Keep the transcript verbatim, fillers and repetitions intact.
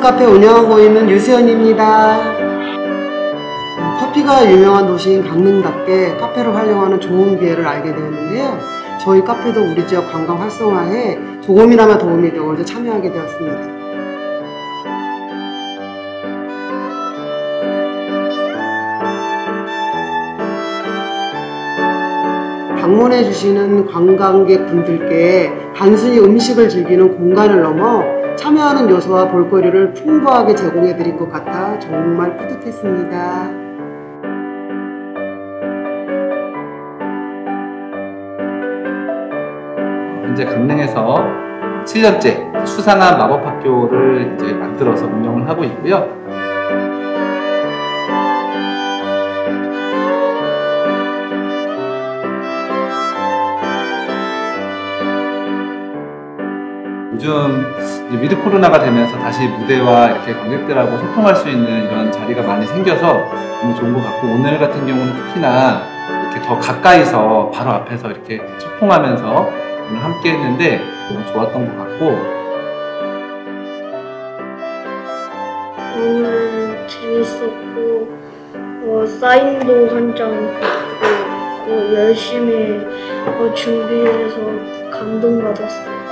카페 운영하고 있는 유수연입니다. 커피가 유명한 도시인 강릉답게 카페를 활용하는 좋은 기회를 알게 되었는데요. 저희 카페도 우리 지역 관광 활성화에 조금이나마 도움이 되고자 참여하게 되었습니다. 방문해 주시는 관광객 분들께 단순히 음식을 즐기는 공간을 넘어 참여하는 요소와 볼거리를 풍부하게 제공해 드린 것 같아 정말 뿌듯했습니다. 현재 강릉에서 칠 년째 수상한 마법학교를 이제 만들어서 운영을 하고 있고요. 요즘 이제 위드 코로나가 되면서 다시 무대와 이렇게 관객들하고 소통할 수 있는 이런 자리가 많이 생겨서 너무 좋은 것 같고, 오늘 같은 경우는 특히나 이렇게 더 가까이서 바로 앞에서 이렇게 소통하면서 오늘 함께 했는데 너무 좋았던 것 같고, 오늘 재밌었고 어, 사인도 한 장 받고 어, 열심히 어, 준비해서 감동받았어요.